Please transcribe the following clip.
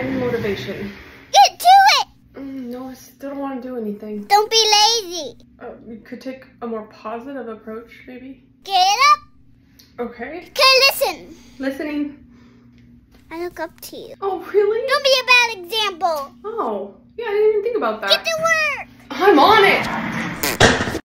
any motivation. Get to it! No, I still don't want to do anything. Don't be lazy. We could take a more positive approach, maybe. Get up. Okay. Okay, listen. Listening. I look up to you. Oh, really? Don't be a bad example. Oh, yeah, I didn't even think about that. Get to work. I'm on it.